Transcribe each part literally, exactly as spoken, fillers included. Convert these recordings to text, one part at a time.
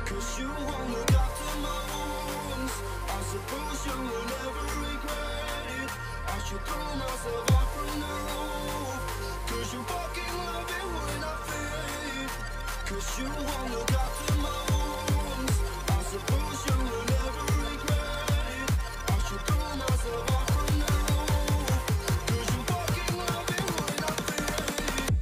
Cause you won't look after my wounds. I suppose you will never regret it. I should throw myself out from the roof. Cause you fucking love it when I fade. Cause you won't look after my wounds. I suppose you will never regret it. I should throw myself out from the roof. Cause you fucking love it when I fade.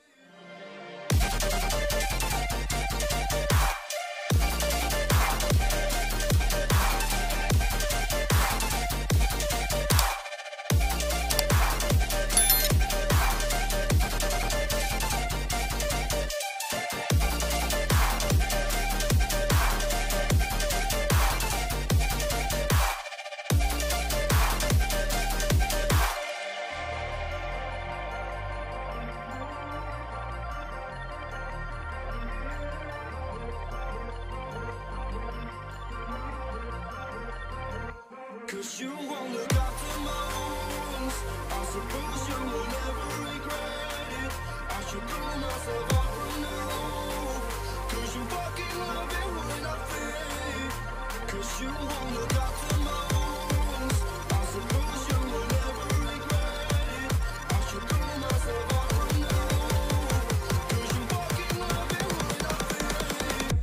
Cause you won't look after my wounds. I suppose you will never regret it. I should throw myself out from the roof. Cause you fucking love it when I fade. Cause you won't look after my wounds. I suppose you will never regret it. I should throw myself out from the roof. Cause you fucking love it when I fade.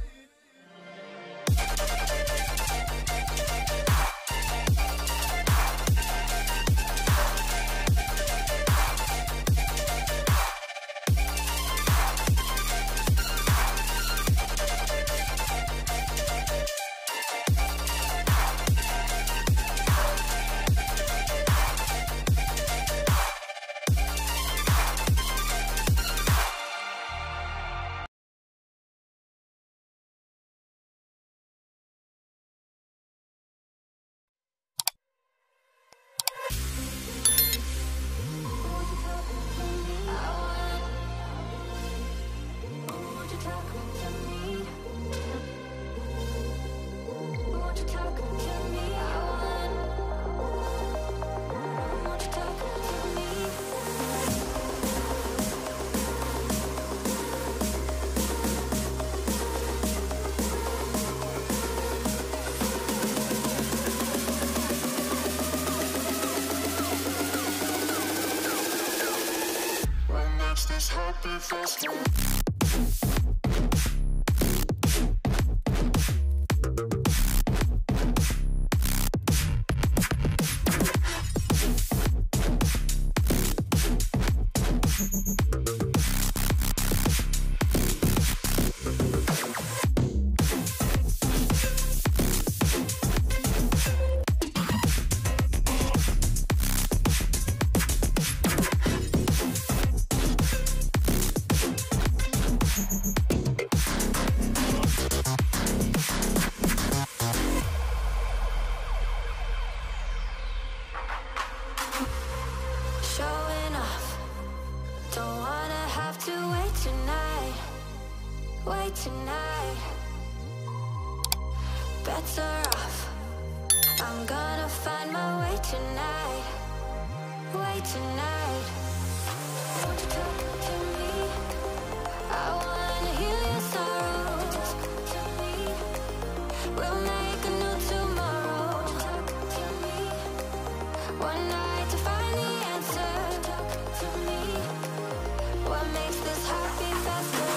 This happy festival. Showing off, don't wanna have to wait tonight, wait tonight. Better off, I'm gonna find my way tonight, way tonight. Won't you talk to me? I wanna heal your sorrows. Talk to me. We'll make a new tomorrow. Talk to me. One night to find the answer. Talk to me. What makes this happy faster?